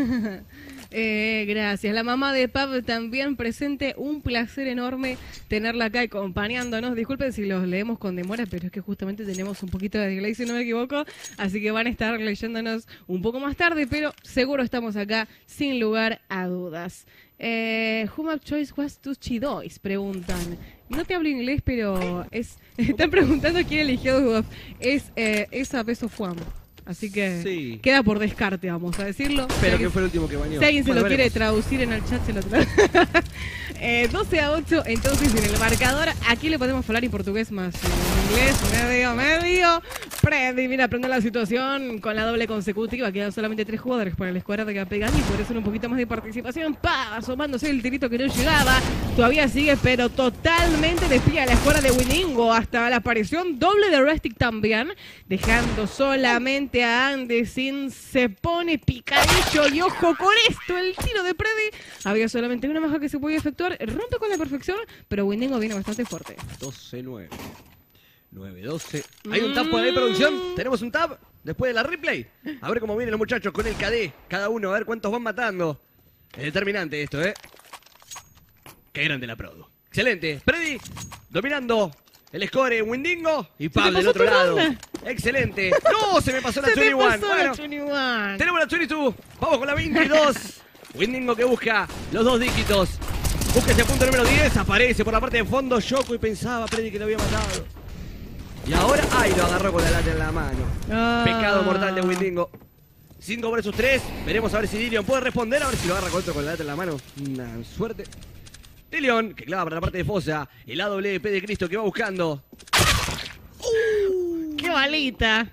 S1: Eh, gracias. La mamá de Pab también presente. Un placer enorme tenerla acá acompañándonos. Disculpen si los leemos con demora, pero es que justamente tenemos un poquito de delay, si no me equivoco. Así que van a estar leyéndonos un poco más tarde, pero seguro estamos acá sin lugar a dudas. Eh, who map choice was to Chidois? Preguntan. No te hablo inglés, pero es están preguntando quién eligió Dudov. Es eh, esa Peso Fuam. Así que
S2: Sí.
S1: queda por descarte, vamos a decirlo.
S2: Pero
S1: Si
S2: que fue el último que bañó.
S1: si alguien se
S2: Bueno,
S1: lo quiere
S2: veremos.
S1: traducir en el chat, se lo traduce. eh, doce a ocho, entonces en el marcador, aquí le podemos hablar en portugués más en inglés, medio, medio. Freddy, mira, aprende la situación con la doble consecutiva. Quedan solamente tres jugadores para la escuadra de Apegan y por eso un poquito más de participación. Pa, asomándose el tirito que no llegaba. Todavía sigue, pero totalmente despía la escuadra de Winningo. Hasta la aparición doble de Restic también. Dejando solamente a Andesin. Se pone picadillo y ojo con esto. El tiro de Freddy. Había solamente una maja que se podía efectuar. Rompe con la perfección, pero Winningo viene bastante fuerte.
S2: doce nueve. nueve doce. ¿Hay un tab por ahí, producción? ¿Tenemos un tab? Después de la replay. A ver cómo vienen los muchachos con el K D. Cada uno, a ver cuántos van matando. Es determinante esto, ¿eh? Qué grande la Produ. Excelente. Freddy dominando el score en Winningo. Y Pab del otro lado. Ronda. Excelente. ¡No! Se me pasó la veintiuno. Bueno,
S1: veintiuno.
S2: Tenemos la veintidós. Vamos con la veintidós. Winningo que busca los dos dígitos. Busca ese punto número diez. Aparece por la parte de fondo Yoko y pensaba Freddy que lo había matado. Y ahora, ¡ay! Lo agarró con la lata en la mano. Ah. Pecado mortal de Winningo. cinco versus tres. Veremos a ver si Dillion puede responder. A ver si lo agarra con otro con la lata en la mano. Una suerte. Dillion, que clava para la parte de fosa. El A W P de Cristo que va buscando.
S1: Uh, ¡Qué balita!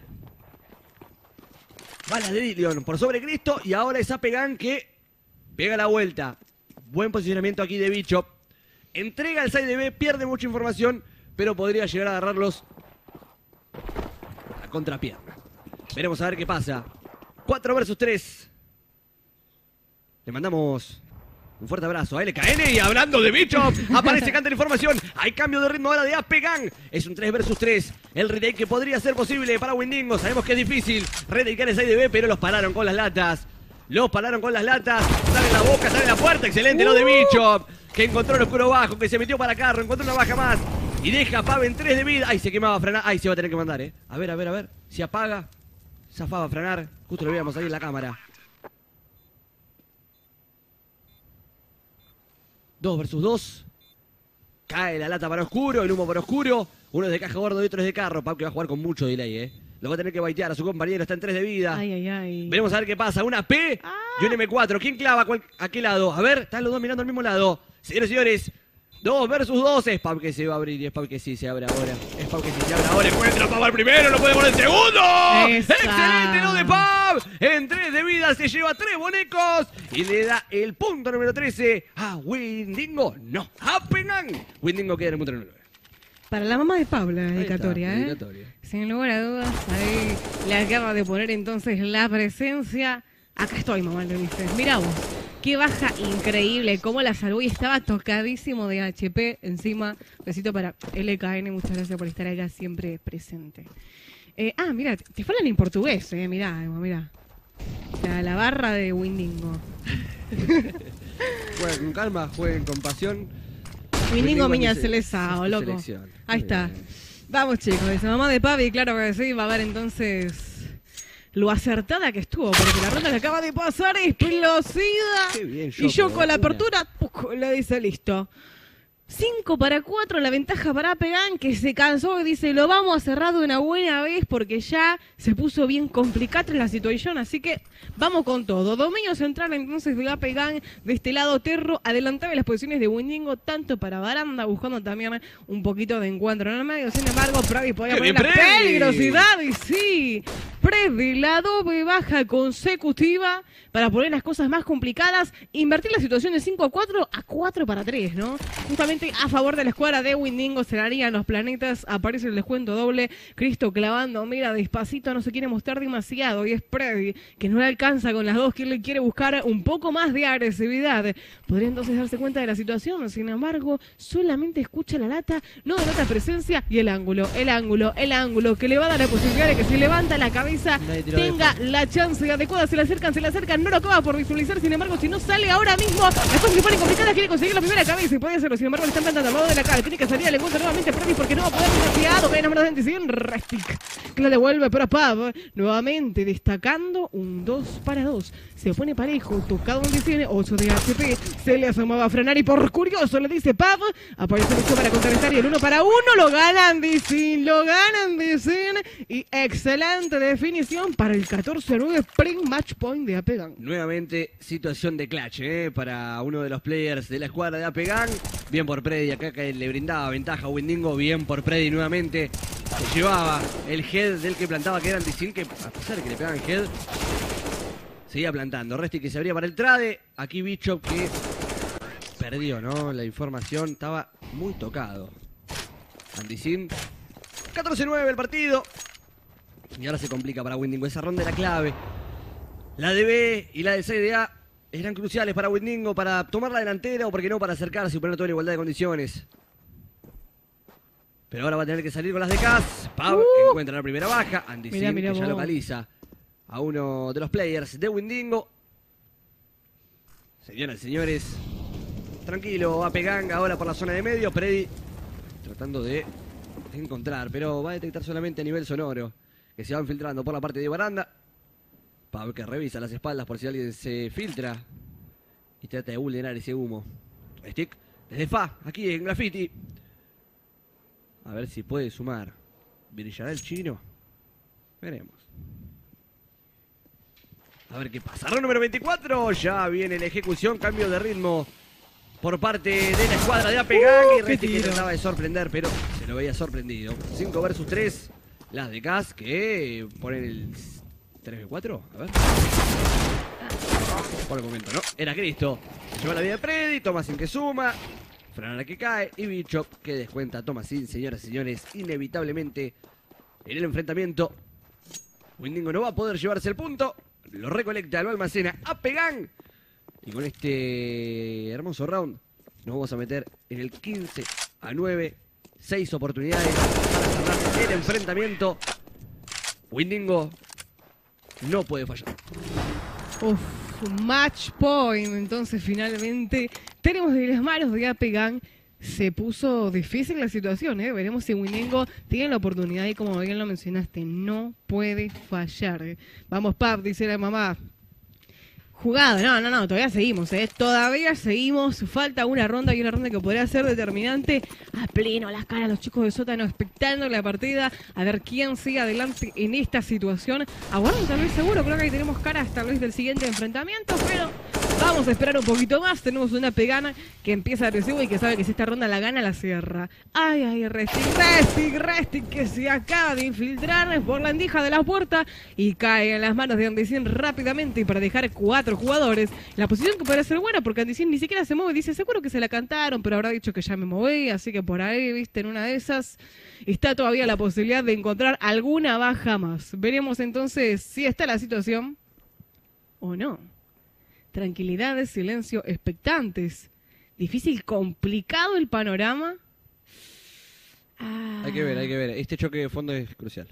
S2: Balas de Dillion por sobre Cristo. Y ahora es Apegan que pega la vuelta. Buen posicionamiento aquí de Bishop. Entrega el side de B. Pierde mucha información. Pero podría llegar a agarrarlos a contrapierna. Veremos a ver qué pasa. cuatro versus tres. Le mandamos un fuerte abrazo a L K N. Y hablando de Bishop, aparece canta la información. Hay cambio de ritmo ahora de Apegan. Es un tres versus tres. El retake que podría ser posible para Winningo. Sabemos que es difícil retakear el side de B, pero los pararon con las latas. Los pararon con las latas. Sale en la boca, sale en la puerta. Excelente uh. lo de Bishop, que encontró el oscuro bajo, que se metió para Carro, encontró una baja más. Y deja a Pab en tres de vida. Ay, se quemaba Franar. Ay, se va a tener que mandar, eh. A ver, a ver, a ver. Si apaga. Zafaba Franar. Justo lo veíamos ahí en la cámara. Dos versus dos. Cae la lata para oscuro, el humo para oscuro. Uno es de caja gordo y otro es de carro. Pab que va a jugar con mucho delay, eh. Lo va a tener que baitear a su compañero. Está en tres de vida.
S1: Ay, ay, ay.
S2: Veremos a ver qué pasa. Una P ah. y un M cuatro. ¿Quién clava? ¿Cuál? ¿A qué lado? A ver, están los dos mirando al mismo lado. Señores y señores. dos versus dos. Es Pab que se va a abrir y es Pab que sí se abre ahora. Es Pab que sí se abre ahora. Encuentra a Pab al primero. No puede poner el segundo. Esa. Excelente lo de Pab. En tres de vida se lleva tres bonecos. Y le da el punto número trece a Winningo. No, a Apegan. Winningo queda en el punto número nueve.
S1: Para la mamá de Pab la dedicatoria, ¿eh? Dedicatoria. Sin lugar a dudas, ahí le acaba de poner entonces la presencia. Acá estoy, mamá, le dice. Mirá vos. Qué baja increíble, cómo la salvó y estaba tocadísimo de H P encima. Besito para L K N, muchas gracias por estar acá siempre presente. Eh, ah, mira, te falan en portugués, eh, mirá, mirá. La, la barra de Winningo.
S2: Jueguen con calma, jueguen con pasión.
S1: Winningo Miña Celesao, loco. Selección. Ahí está. Vamos chicos, dice mamá de Pavi, claro que sí, va a haber entonces... Lo acertada que estuvo, porque la ronda que acaba de pasar es explosiva. Qué bien, Yoko, y Yoko a la apertura puc, le dice listo. cinco para cuatro, la ventaja para Apegan, que se cansó y dice, lo vamos a cerrar de una buena vez porque ya se puso bien complicada la situación, así que vamos con todo. Dominio central entonces de Apegan, de este lado Terro, adelantaba las posiciones de Winningo, tanto para Baranda, buscando también un poquito de encuentro en el medio. Sin embargo, Pravi podía poner la peligrosidad y sí, Freddy, la doble baja consecutiva para poner las cosas más complicadas, invertir la situación de cinco a cuatro a cuatro para tres, ¿no? Justamente a favor de la escuadra de Winningo se harían los planetas, aparece el descuento doble, Cristo clavando, mira, despacito, no se quiere mostrar demasiado, y es Freddy, que no le alcanza con las dos, que le quiere buscar un poco más de agresividad. Podría entonces darse cuenta de la situación, sin embargo, solamente escucha la lata, no denota presencia, y el ángulo, el ángulo, el ángulo, que le va a dar la posibilidad de que si levanta la cabeza, tenga la chance adecuada, se le acercan, se le acercan, no lo acaba por visualizar, sin embargo, si no sale ahora mismo, las cosas se ponen complicadas, quiere conseguir la primera cabeza y puede hacerlo, sin embargo, le están plantando al lado de la cara, tiene que salir, le encuentra nuevamente Freddy porque no va a poder demasiado, que número veinticinco, Restic, que la devuelve para Pab, nuevamente destacando un dos para dos, se pone parejo, tocado en diecinueve, ocho de H P, se le asomaba a frenar y por curioso le dice Pab, aparece el ocho para contrarrestar y el uno para uno, lo ganan, dicen, lo ganan, dicen, y excelente definición para el catorce a nueve Spring Match Point de Apegan.
S2: Nuevamente situación de clutch, ¿eh? Para uno de los players de la escuadra de Apegan. Bien por Freddy, acá que le brindaba ventaja a Winningo. Bien por Freddy nuevamente. Se llevaba el head del que plantaba, que era Anticin, que a pesar de que le pegaban head, seguía plantando. Restic que se abría para el trade. Aquí Bicho que perdió, ¿no? La información estaba muy tocado. Anticin. catorce nueve el partido. Y ahora se complica para Windingo. Esa ronda era clave. La de B y la de C D A eran cruciales para Windingo para tomar la delantera o, por qué no, para acercarse y poner toda la igualdad de condiciones. Pero ahora va a tener que salir con las de Cas. Pab uh. encuentra la primera baja. Anticin que ya vos. localiza a uno de los players de Windingo. Señoras y señores, tranquilo, va Pegang ahora por la zona de medio. Predi tratando de encontrar, pero va a detectar solamente a nivel sonoro, que se va infiltrando por la parte de baranda. Pab que revisa las espaldas por si alguien se filtra y trata de vulnerar ese humo. Stick desde Fa, aquí en Graffiti. A ver si puede sumar. ¿Brillará el chino? Veremos. A ver qué pasa. Round número veinticuatro. Ya viene la ejecución. Cambio de ritmo por parte de la escuadra de Apegang. Uh, y Restic que trataba de sorprender, pero se lo veía sorprendido. cinco versus tres. Las de Cas que ponen el tres v cuatro. A ver. Por el momento, ¿no? Era Cristo. Se lleva la vida de Predi. Thomasin que suma. Franara que cae. Y Bichop que descuenta a Thomasin. Señoras y señores, inevitablemente en el enfrentamiento Windingo no va a poder llevarse el punto. Lo recolecta, lo almacena Apegang. Y con este hermoso round nos vamos a meter en el quince a nueve. Seis oportunidades para cerrar el enfrentamiento. Windingo no puede fallar.
S1: Uf, match point. Entonces finalmente tenemos de las manos de Apegang. Se puso difícil la situación, ¿eh? Veremos si Windingo tiene la oportunidad y, como bien lo mencionaste, no puede fallar. Vamos, Pab, dice la mamá. Jugado, no, no, no, todavía seguimos, ¿eh? Todavía seguimos, falta una ronda y una ronda que podría ser determinante. A pleno, las caras, los chicos de sótano expectando la partida, a ver quién sigue adelante en esta situación. Aguarden tal vez seguro, creo que ahí tenemos caras tal vez del siguiente enfrentamiento, pero vamos a esperar un poquito más. Tenemos una Pegana que empieza agresivo y que sabe que si esta ronda la gana, la cierra. Ay, ay, Restic, Restic, Restic, que se acaba de infiltrar por la endija de la puerta y cae en las manos de Anticin rápidamente, y para dejar cuatro jugadores, la posición que podría ser buena, porque Anticin ni siquiera se mueve, dice, seguro que se la cantaron, pero habrá dicho que ya me moví, así que por ahí, viste, en una de esas está todavía la posibilidad de encontrar alguna baja más. Veremos entonces si está la situación o no. Tranquilidad, silencio, expectantes. Difícil, complicado el panorama. Ah.
S2: Hay que ver, hay que ver. Este choque de fondo es crucial.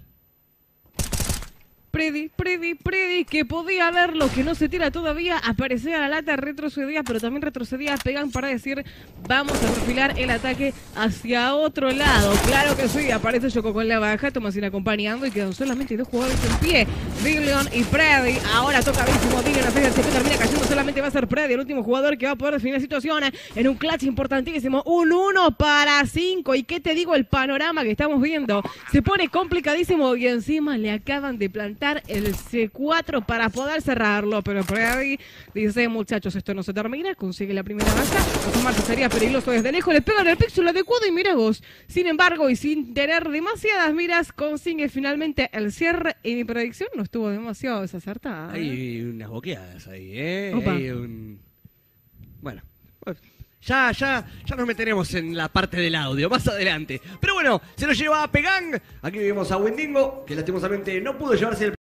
S1: Predi, Predi, Predi, que podía verlo, que no se tira todavía, aparecía la lata, retrocedía, pero también retrocedía Pegang para decir, vamos a perfilar el ataque hacia otro lado. Claro que sí, aparece Yoko con la baja, Thomasin acompañando y quedan solamente dos jugadores en pie, Dillion y Predi. Ahora toca vísimo Dillion, a veces que termina cayendo, solamente va a ser Predi, el último jugador que va a poder definir la situación en un clutch importantísimo, un uno para cinco. Y qué te digo, el panorama que estamos viendo se pone complicadísimo y encima le acaban de plantar el C cuatro para poder cerrarlo, pero Predi dice, muchachos, esto no se termina, consigue la primera baja, asomarse sería peligroso desde lejos, le pegan el pixel adecuado y mira vos, sin embargo, y sin tener demasiadas miras, consigue finalmente el cierre, y mi predicción no estuvo demasiado desacertada. ¿eh?
S2: Hay unas boqueadas ahí, ¿eh? Hay un... Bueno... Ya, ya, ya nos meteremos en la parte del audio, más adelante. Pero bueno, se lo lleva a Pegang. Aquí vemos a Windingo, que lastimosamente no pudo llevarse el